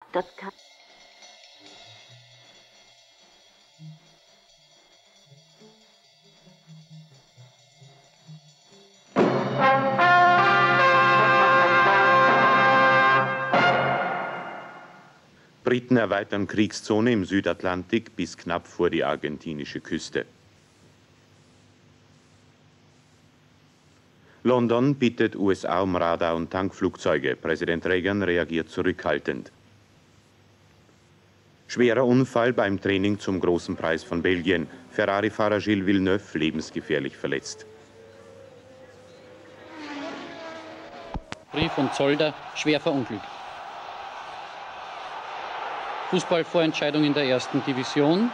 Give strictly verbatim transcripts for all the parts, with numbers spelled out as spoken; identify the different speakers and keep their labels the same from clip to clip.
Speaker 1: Das kann
Speaker 2: Briten erweitern Kriegszone im Südatlantik bis knapp vor die argentinische Küste. London bittet U S A um Radar- und Tankflugzeuge. Präsident Reagan reagiert zurückhaltend. Schwerer Unfall beim Training zum Großen Preis von Belgien. Ferrari-Fahrer Gilles Villeneuve lebensgefährlich verletzt.
Speaker 3: Brief von Zolder schwer verunglückt. Fußballvorentscheidung in der ersten Division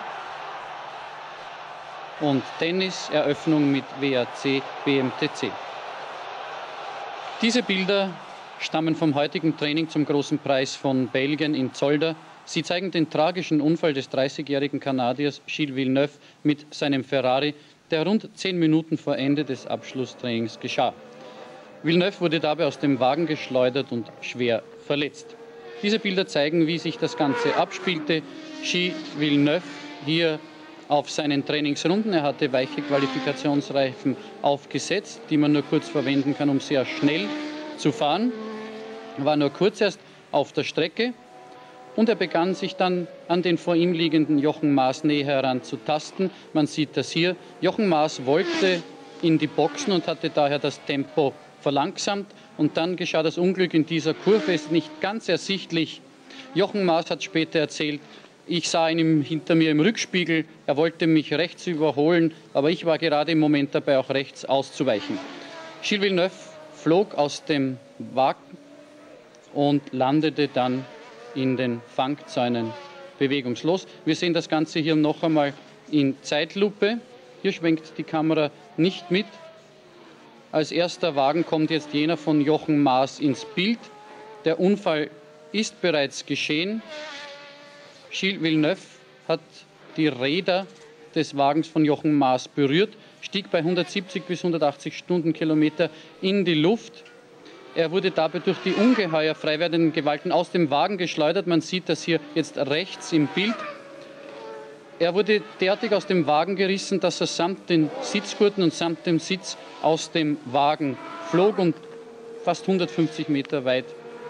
Speaker 3: und Tennis-Eröffnung mit W A C B M T C. Diese Bilder stammen vom heutigen Training zum Großen Preis von Belgien in Zolder. Sie zeigen den tragischen Unfall des dreißigjährigen Kanadiers Gilles Villeneuve mit seinem Ferrari, der rund zehn Minuten vor Ende des Abschlusstrainings geschah. Villeneuve wurde dabei aus dem Wagen geschleudert und schwer verletzt. Diese Bilder zeigen, wie sich das Ganze abspielte. Gilles Villeneuve hier auf seinen Trainingsrunden. Er hatte weiche Qualifikationsreifen aufgesetzt, die man nur kurz verwenden kann, um sehr schnell zu fahren. Er war nur kurz erst auf der Strecke und er begann sich dann an den vor ihm liegenden Jochen Mass näher heranzutasten. Man sieht das hier. Jochen Mass wollte in die Boxen und hatte daher das Tempo verlangsamt. Und dann geschah das Unglück in dieser Kurve. Es ist nicht ganz ersichtlich. Jochen Mass hat später erzählt, ich sah ihn hinter mir im Rückspiegel, er wollte mich rechts überholen, aber ich war gerade im Moment dabei, auch rechts auszuweichen. Gilles Villeneuve flog aus dem Wagen und landete dann in den Fangzäunen bewegungslos. Wir sehen das Ganze hier noch einmal in Zeitlupe. Hier schwenkt die Kamera nicht mit. Als erster Wagen kommt jetzt jener von Jochen Mass ins Bild. Der Unfall ist bereits geschehen. Gilles Villeneuve hat die Räder des Wagens von Jochen Mass berührt, stieg bei hundertsiebzig bis hundertachtzig Stundenkilometer in die Luft. Er wurde dabei durch die ungeheuer frei werdenden Gewalten aus dem Wagen geschleudert. Man sieht das hier jetzt rechts im Bild. Er wurde derartig aus dem Wagen gerissen, dass er samt den Sitzgurten und samt dem Sitz aus dem Wagen flog und fast hundertfünfzig Meter weit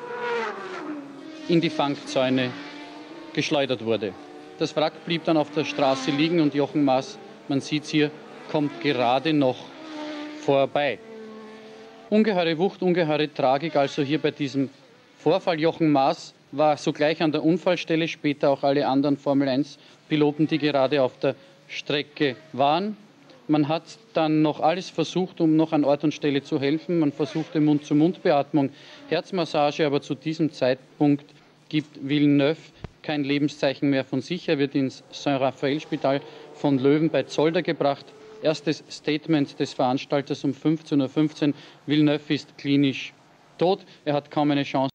Speaker 3: in die Fangzäune geschleudert wurde. Das Wrack blieb dann auf der Straße liegen und Jochen Mass, man sieht es hier, kommt gerade noch vorbei. Ungeheure Wucht, ungeheure Tragik, also hier bei diesem Vorfall. Jochen Mass war sogleich an der Unfallstelle, später auch alle anderen Formel eins Piloten, die gerade auf der Strecke waren. Man hat dann noch alles versucht, um noch an Ort und Stelle zu helfen. Man versuchte Mund-zu-Mund-Beatmung, Herzmassage, aber zu diesem Zeitpunkt gibt Villeneuve kein Lebenszeichen mehr von sich. Er wird ins Saint-Raphael-Spital von Löwen bei Zolder gebracht. Erstes Statement des Veranstalters um fünfzehn Uhr fünfzehn. Villeneuve ist klinisch tot. Er hat kaum eine Chance.